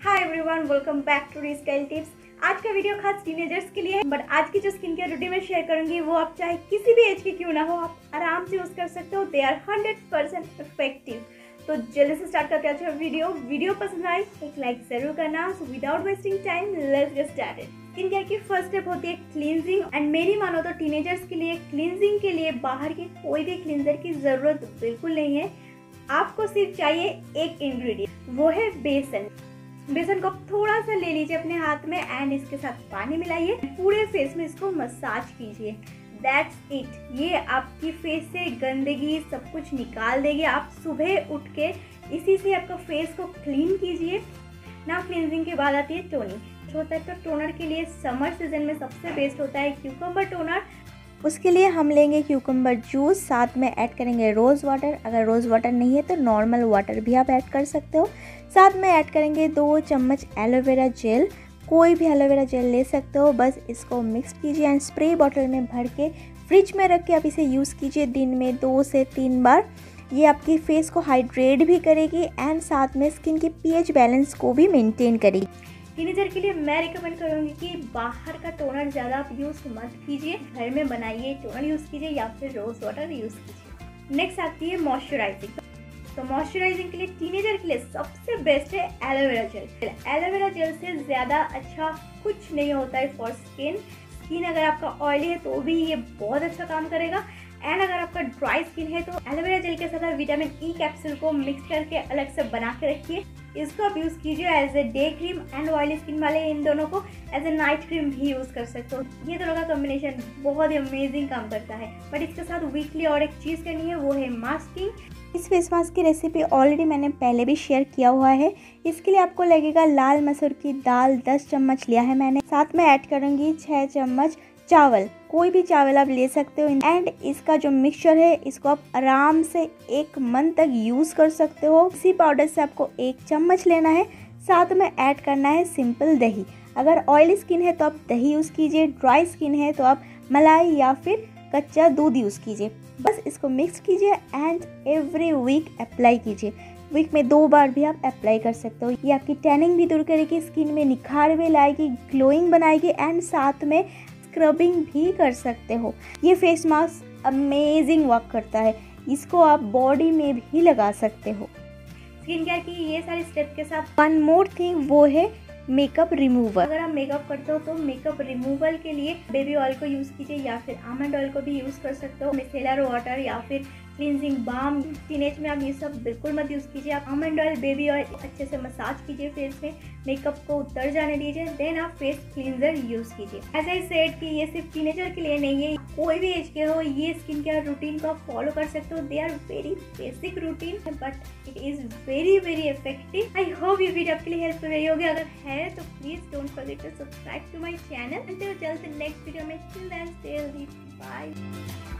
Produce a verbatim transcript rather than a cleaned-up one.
Hi everyone, welcome back to style tips. आज का video खास टीनेजर्स के लिए है, बट आज की जो स्किन केयर रूटीन में शेयर करूंगी वो आप चाहे किसी भी एज के क्यों ना हो, आप आराम से यूज कर सकते हो। They are hundred percent effective. तो जल्दी से स्टार्ट करते हैं वीडियो वीडियो पसंद आए एक लाइक जरूर करना। So without wasting time let's get started. Skin care की फर्स्ट स्टेप होती है क्लींजिंग, एंड मेरी मानो तो टीनेजर्स के लिए क्लींजिंग के लिए बाहर की कोई भी क्लींजर की जरूरत बिल्कुल नहीं है। आपको सिर्फ चाहिए एक इंग्रेडिएंट, वो है बेसन। बेसन को थोड़ा सा ले लीजिए अपने हाथ में एंड इसके साथ पानी मिलाइए, पूरे फेस में इसको मसाज कीजिए। That's it. ये आपकी फेस से गंदगी सब कुछ निकाल देगी। आप सुबह उठ के इसी से आपका फेस को क्लीन कीजिए ना। क्लींजिंग के बाद आती है टोनिंग। होता है तो टोनर के लिए समर सीजन में सबसे बेस्ट होता है क्यूकम्बर टोनर। उसके लिए हम लेंगे क्यूकम्बर जूस, साथ में ऐड करेंगे रोज़ वाटर। अगर रोज़ वाटर नहीं है तो नॉर्मल वाटर भी आप ऐड कर सकते हो। साथ में ऐड करेंगे दो चम्मच एलोवेरा जेल। कोई भी एलोवेरा जेल ले सकते हो। बस इसको मिक्स कीजिए एंड स्प्रे बॉटल में भर के फ्रिज में रख के आप इसे यूज़ कीजिए दिन में दो से तीन बार। ये आपकी फेस को हाइड्रेट भी करेगी एंड साथ में स्किन की पीएच बैलेंस को भी मेंटेन करेगी। टीनेजर के लिए मैं रिकमेंड करूंगी कि बाहर का टोनर ज़्यादा आप यूज़ मत कीजिए, घर में बनाइए, टोनर यूज़ कीजिए या फिर रोज़ वाटर यूज़ कीजिए। नेक्स्ट आती है मॉइस्चराइजिंग। तो मॉइस्चराइजिंग के लिए टीनेजर के लिए सबसे बेस्ट है एलोवेरा जेल। एलोवेरा जेल से ज़्यादा अच्छा कुछ नहीं होता है फॉर स्किन। स्किन अगर आपका ऑयली है तो भी ये बहुत अच्छा काम करेगा, एंड अगर आपका ड्राई स्किन है तो एलोवेरा जेल के साथ विटामिन ई कैप्सूल को मिक्स करके अलग से बना के रखिए। इसको आप यूज़ कीजिए as a day cream, and oily skin वाले इन दोनों को एज ए नाइट क्रीम भी यूज़ कर सकते हो। ये दोनों का कॉम्बिनेशन बहुत ही अमेजिंग काम करता है। बट इसके साथ वीकली और एक चीज़ करनी है, वो है मास्किंग। इस फेस मास्क की रेसिपी ऑलरेडी मैंने पहले भी शेयर किया हुआ है। इसके लिए आपको लगेगा लाल मसूर की दाल दस चम्मच लिया है मैंने। साथ में ऐड करूँगी छः चम्मच चावल। कोई भी चावल आप ले सकते हो। एंड इसका जो मिक्सचर है इसको आप आराम से एक मंथ तक यूज़ कर सकते हो। इसी पाउडर से आपको एक चम्मच लेना है। साथ में ऐड करना है सिंपल दही। अगर ऑयली स्किन है तो आप दही यूज़ कीजिए, ड्राई स्किन है तो आप मलाई या फिर कच्चा दूध यूज़ कीजिए। बस इसको मिक्स कीजिए एंड एवरी वीक अप्लाई कीजिए। वीक में दो बार भी आप अप्लाई कर सकते हो। ये आपकी टैनिंग भी दूर करेगी, स्किन में निखार भी लाएगी, ग्लोइंग बनाएगी एंड साथ में स्क्रबिंग भी कर सकते हो। ये फेस मास्क अमेजिंग वर्क करता है। इसको आप बॉडी में भी लगा सकते हो। स्किन केयर की ये सारे स्टेप के साथ वन मोर थिंग, वो है मेकअप रिमूवर। अगर आप मेकअप करते हो तो मेकअप रिमूवल के लिए बेबी ऑयल को यूज़ कीजिए या फिर आमंड ऑयल को भी यूज़ कर सकते हो। मिसेलर वाटर या फिर क्लींजिंग बाम। टीनेज में आप ये सब बिल्कुल मत यूज़ कीजिए। आप आमंड ऑयल, बेबी ऑयल अच्छे से मसाज कीजिए फेस में, मेकअप को उतर जाने दीजिए, देन आप फेस क्लींजर यूज़ कीजिए। एज आई सेड कि ये सिर्फ टीनेजर के लिए नहीं है, कोई भी एज के हो ये स्किन केयर रूटीन को आप फॉलो कर सकते हो। They are very basic routine but it is very very effective. I hope ये वीडियो आपके लिए हेल्पफुल रही होगी। अगर है तो please don't forget to subscribe to my channel. Until जल्द नेक्स्ट वीडियो में, till then stay healthy, bye.